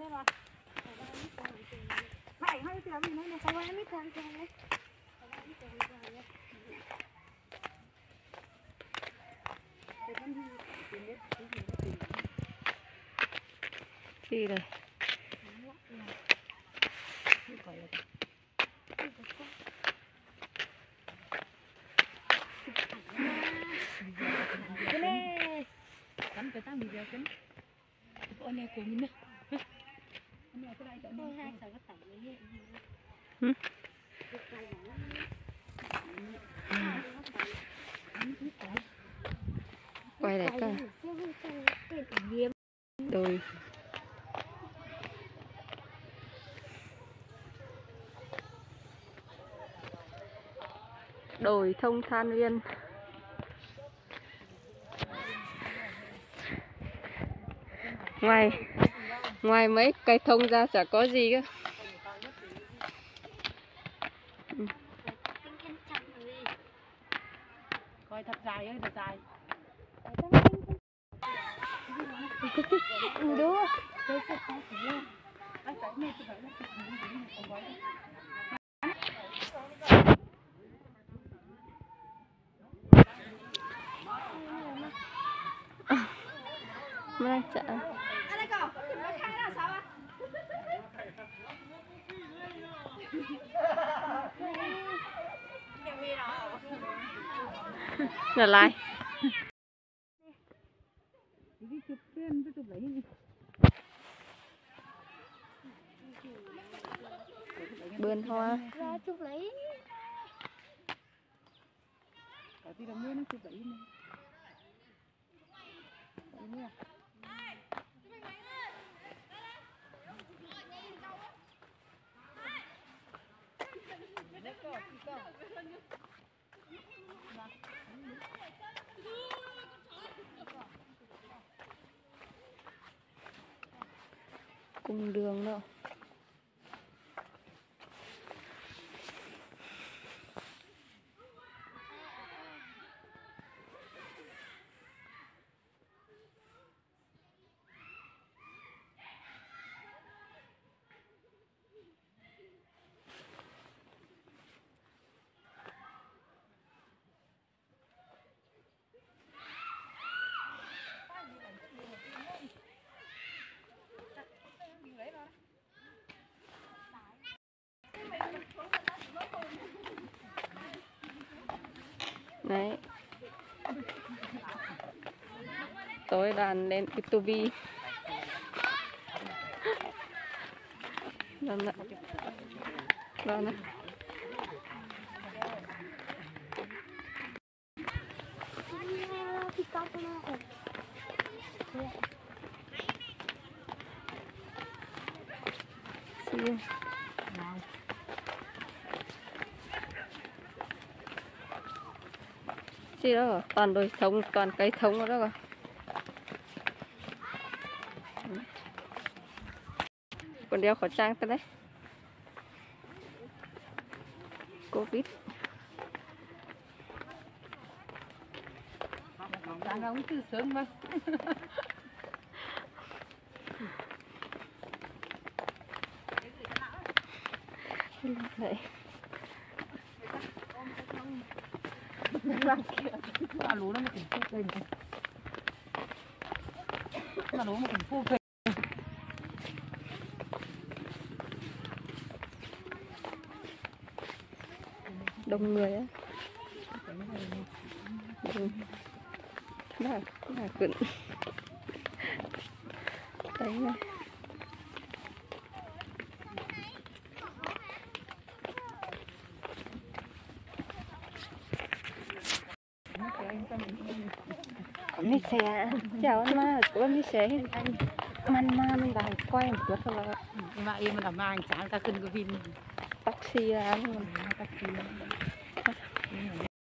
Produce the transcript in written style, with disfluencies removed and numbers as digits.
Gì đây? Cắn cái tao bị đeo cắn. Con này của mình nè. Con này cái đây chọn đi. Hai sợi cái tẩy này. Quay lại coi. Đồi. Đồi Thông Than Viên. Ngoài mấy cây thông ra chả có gì cả. Coi thật dài ơi, thật dài. Đúng. Mai chả. Là lại. Vườn hoa. Ra chụp lấy. Có tí đồng mua nó chụp lấy này. Cùng đường đâu. Đấy. Tối đàn lên YouTube. Vâng ạ. Vâng ạ. Gì đó, toàn đồi thông, toàn cây thông đó rồi. Còn đeo khẩu trang tới đấy. Covid. Đang ông từ sớm mà. Đấy. Mà lúa nó cũng phô lên. Mà lúa nó cũng phô lên. Đông người á. Đó là cứng. Đấy này. Mình sẽ chào anh ma của mình sẽ man man lại quay một chút thôi. Mà em mà làm mang sáng taขึ้นcái pin taxi ra luôn. taxi